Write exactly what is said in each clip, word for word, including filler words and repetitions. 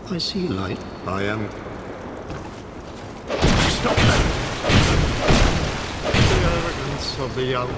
I see light. I am... Stop that! The arrogance of the young.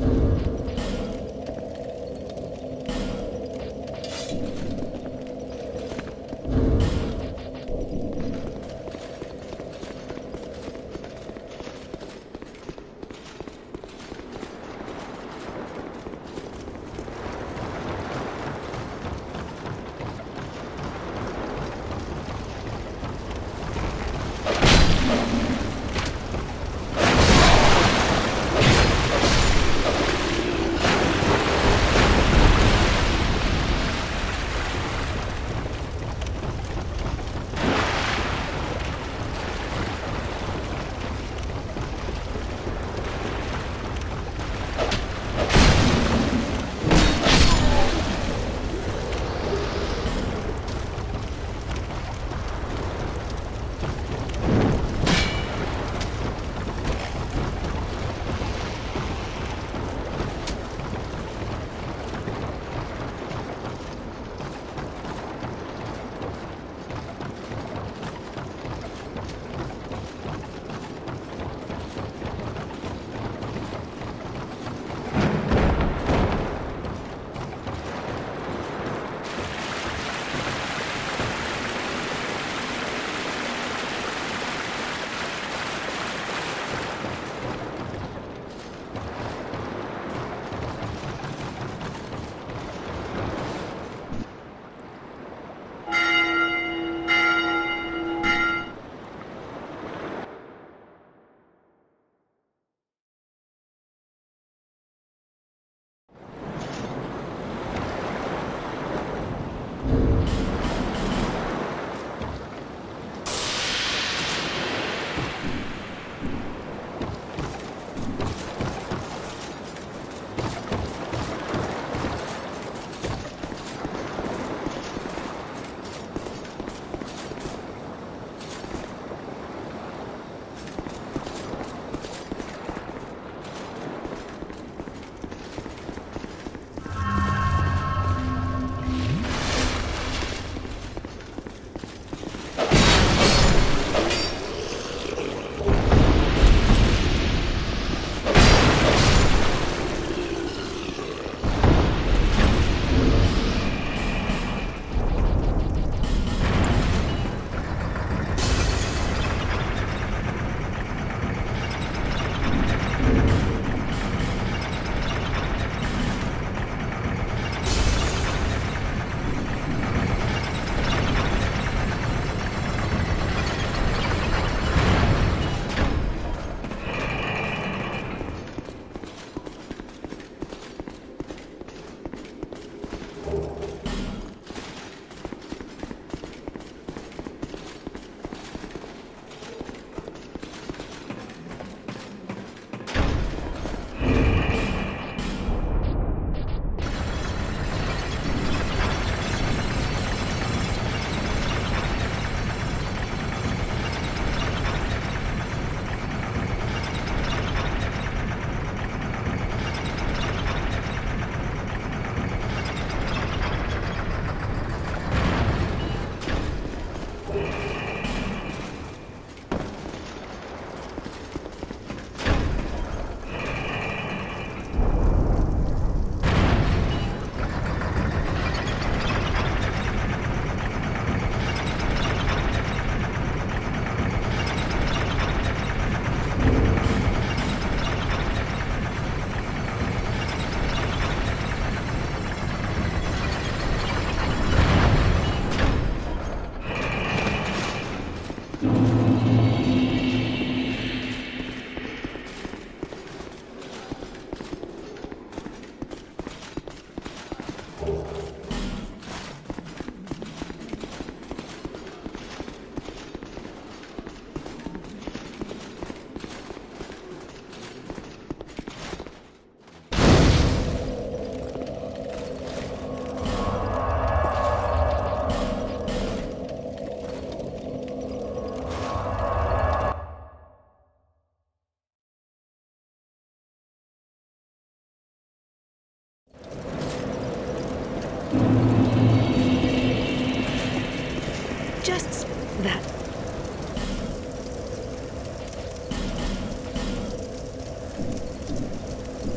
Just that.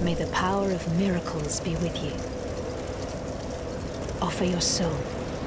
May the power of miracles be with you. Offer your soul.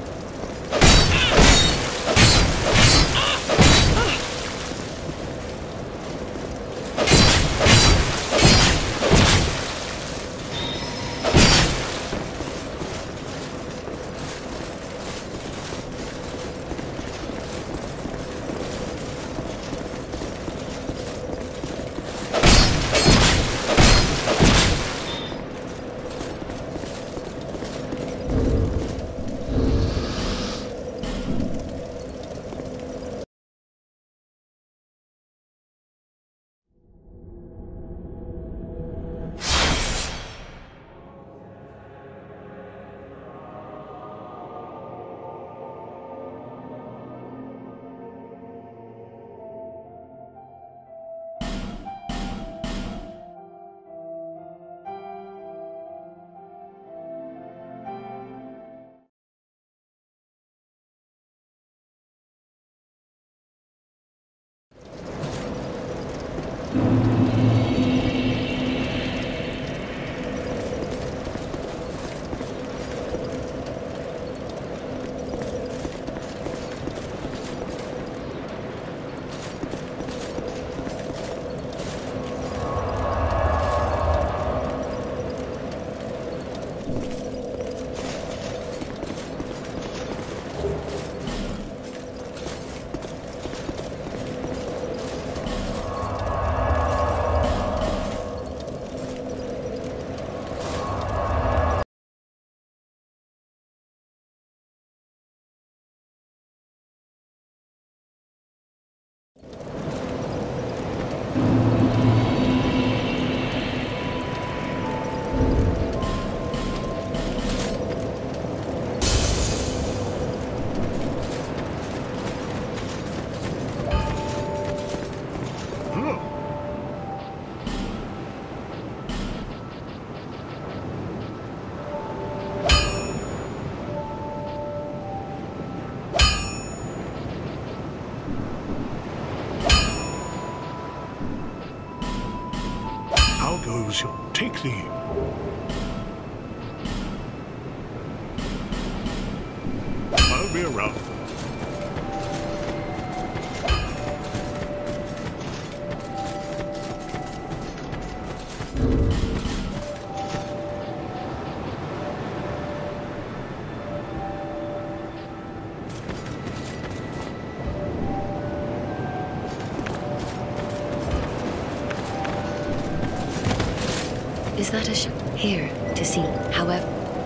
Shall take thee. I'll be around. Is that a ship? Here, to see, however...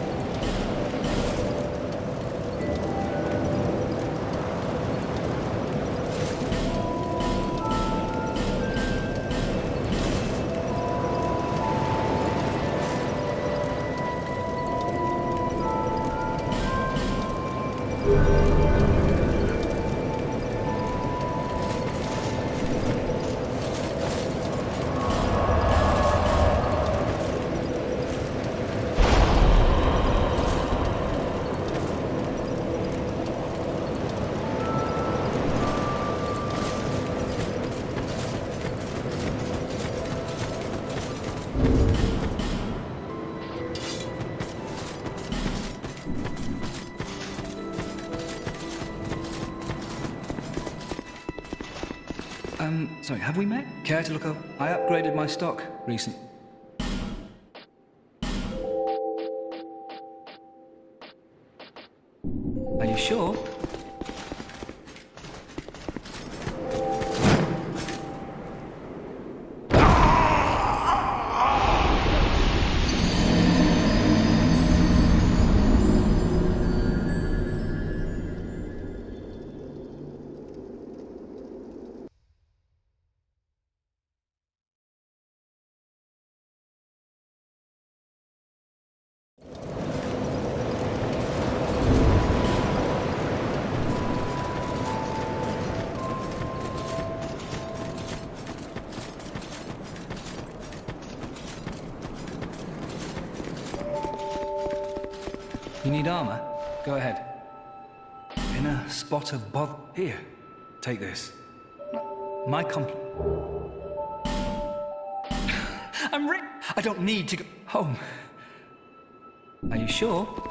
Um, sorry, have we met? Care to look up? I upgraded my stock recently. Are you sure? You need armor? Go ahead. In a spot of bother... Here, take this. My compl... I'm re- I don't need to go home. Are you sure?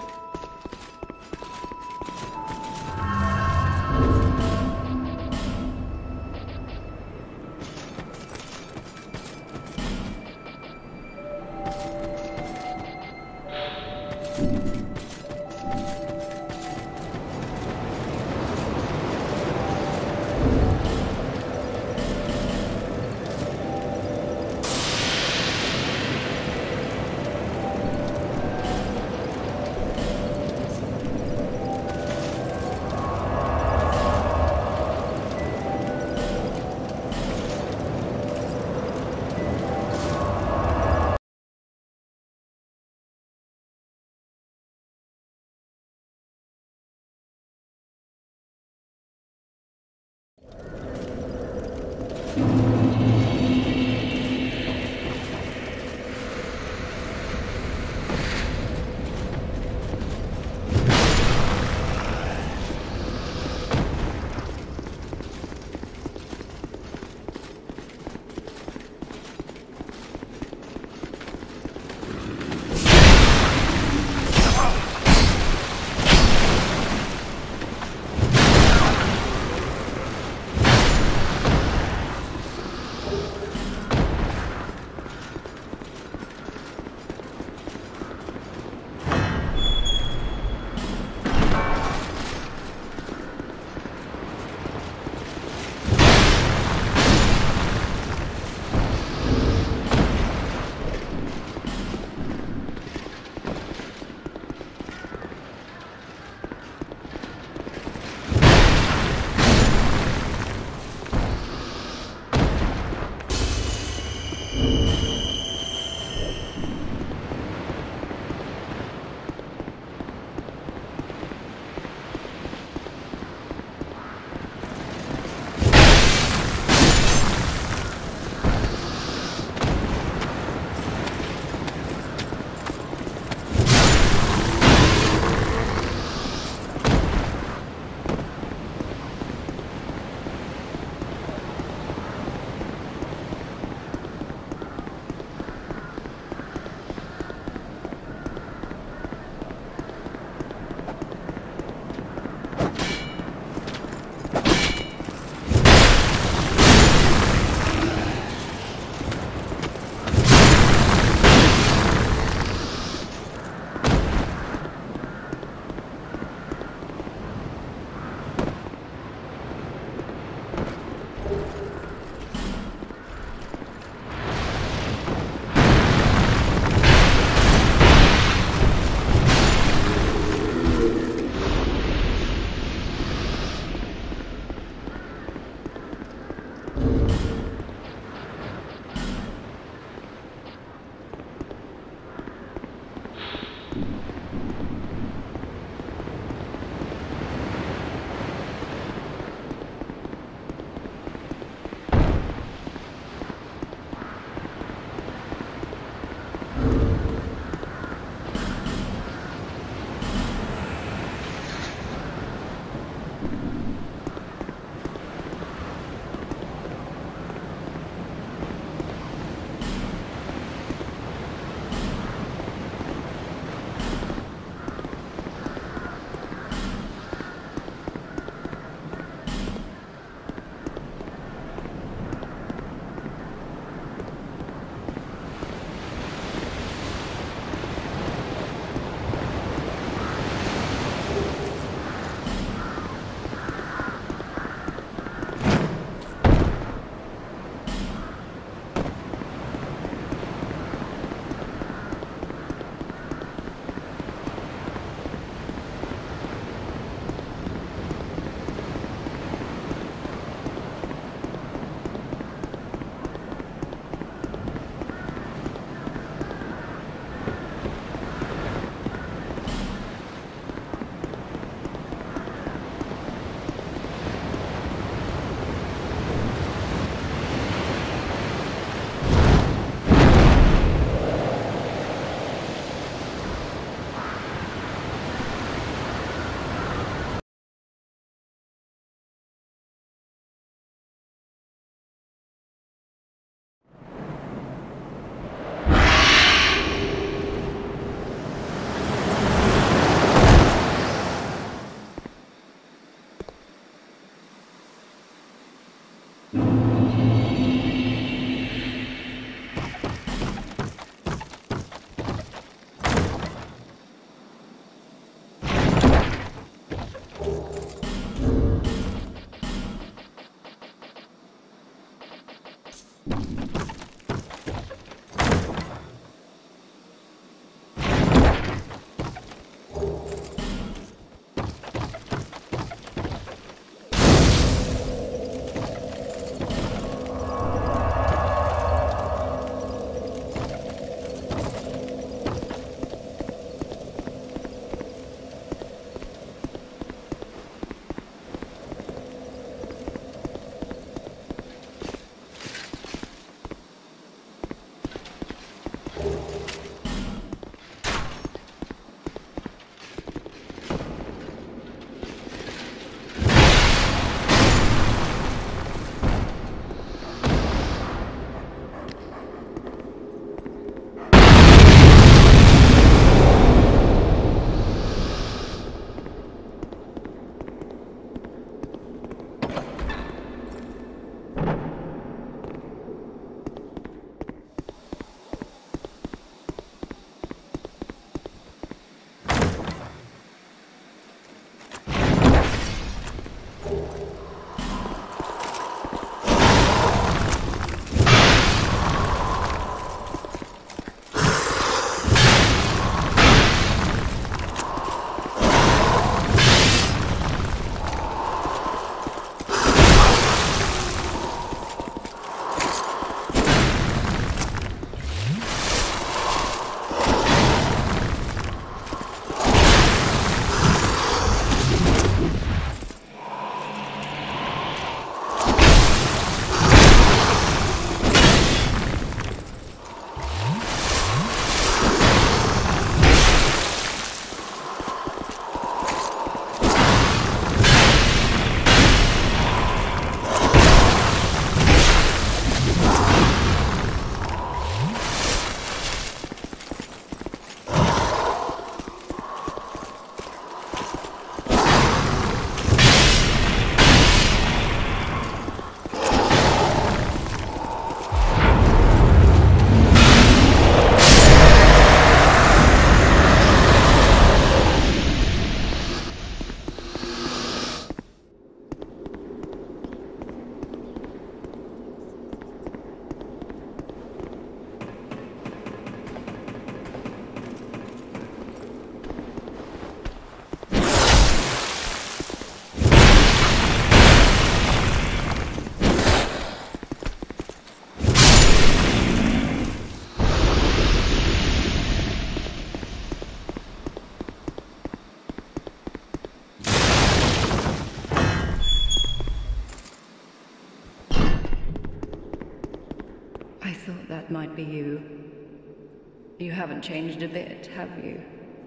be you. You haven't changed a bit, have you?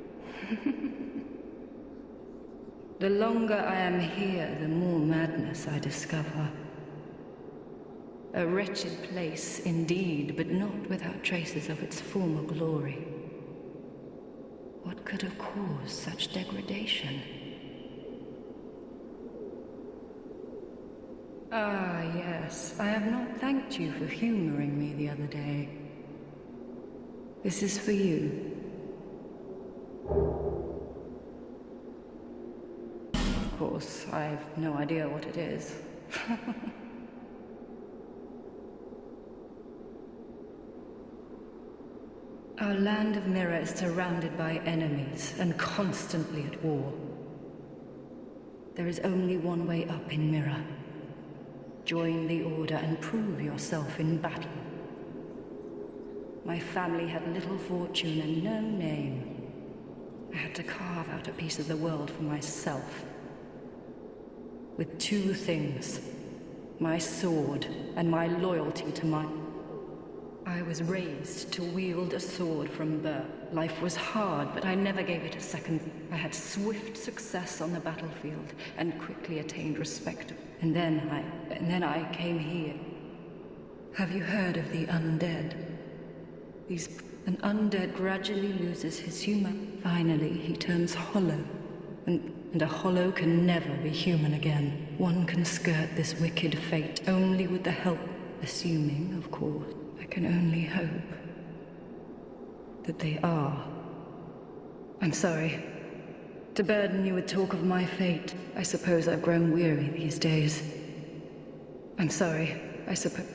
The longer I am here, the more madness I discover. A wretched place indeed, but not without traces of its former glory. What could have caused such degradation? Ah, yes. I have not thanked you for humoring me the other day. This is for you. Of course, I have no idea what it is. Our land of Mirror is surrounded by enemies and constantly at war. There is only one way up in Mirror. Join the Order and prove yourself in battle. My family had little fortune and no name. I had to carve out a piece of the world for myself. With two things, my sword and my loyalty to my... I was raised to wield a sword from birth. Life was hard, but I never gave it a second. I had swift success on the battlefield and quickly attained respect. And then I... and then I came here. Have you heard of the undead? These... An undead gradually loses his human. Finally, he turns hollow. And, and a hollow can never be human again. One can skirt this wicked fate only with the help, assuming, of course. I can only hope that they are. I'm sorry. To burden you with talk of my fate, I suppose I've grown weary these days. I'm sorry, I suppose...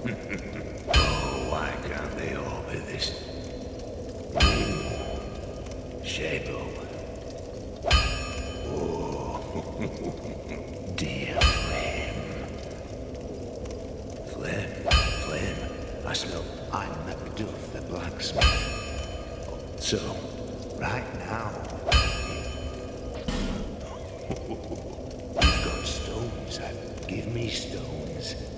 Oh, why can't they all be this? Shape up. Oh, dear Flame. Flame, Flame. I smell I'm Macduff the blacksmith. So, right now, you've got stones. Give me stones.